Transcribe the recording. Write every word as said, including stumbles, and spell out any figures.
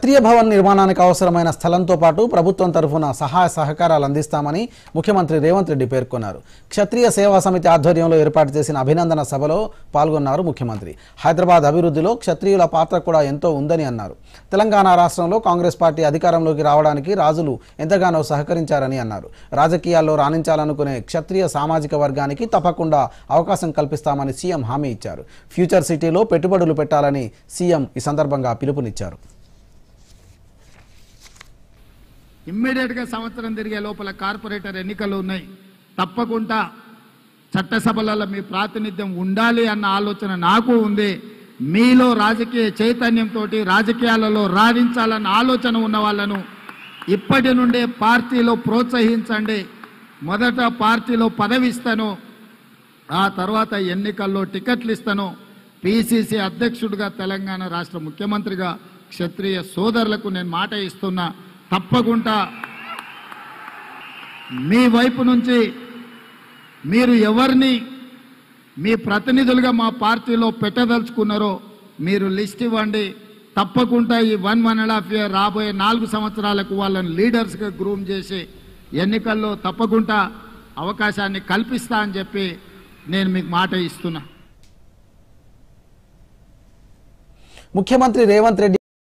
క్షత్రియ భవన్ నిర్మాణానికి అవసరమైన స్థలంతో పాటు ప్రభుత్వం తరఫున సహాయ సహకారాలు అందిస్తామని ముఖ్యమంత్రి రేవంత్ రెడ్డి పేర్కొన్నారు. క్షత్రియ సేవా సమితి ఆధ్వర్యంలో ఏర్పాటు చేసిన అభినందన సభలో పాల్గొన్నారు ముఖ్యమంత్రి. హైదరాబాద్ అభివృద్ధిలో క్షత్రియుల పాత్ర కూడా ఎంతో ఉందని అన్నారు. తెలంగాణ రాష్ట్రంలో కాంగ్రెస్ పార్టీ అధికారంలోకి రావడానికి రాజులు ఎంతగానో సహకరించారని అన్నారు. రాజకీయాల్లో రాణించాలనుకునే క్షత్రియ సామాజిక వర్గానికి తప్పకుండా అవకాశం కల్పిస్తామని సీఎం హామీ ఇచ్చారు. ఫ్యూచర్ సిటీలో పెట్టుబడులు పెట్టాలని సీఎం ఈ సందర్భంగా పిలుపునిచ్చారు. ఇమ్మీడియట్గా సంవత్సరం తిరిగే లోపల కార్పొరేటర్ ఎన్నికలు ఉన్నాయి. తప్పకుండా చట్టసభలలో మీ ప్రాతినిధ్యం ఉండాలి అన్న ఆలోచన నాకు ఉంది. మీలో రాజకీయ చైతన్యంతో రాజకీయాలలో రాణించాలన్న ఆలోచన ఉన్న వాళ్ళను ఇప్పటి నుండే పార్టీలో ప్రోత్సహించండి. మొదట పార్టీలో పదవి ఇస్తాను, ఆ తర్వాత ఎన్నికల్లో టికెట్లు ఇస్తాను. పిసిసి అధ్యక్షుడిగా తెలంగాణ రాష్ట్ర ముఖ్యమంత్రిగా క్షత్రియ సోదరులకు నేను మాట ఇస్తున్నా. తప్పకుండా మీ వైపు నుంచి మీరు ఎవరిని మీ ప్రతినిధులుగా మా పార్టీలో పెట్టదలుచుకున్నారో మీరు లిస్ట్ ఇవ్వండి. తప్పకుండా ఈ one one and half year రాబోయే నాలుగు సంవత్సరాలకు వాళ్ళని లీడర్స్గా గ్రూమ్ చేసి ఎన్నికల్లో తప్పకుండా అవకాశాన్ని కల్పిస్తా అని చెప్పి నేను మీకు మాట ఇస్తున్నా. ముఖ్యమంత్రి రేవంత్ రెడ్డి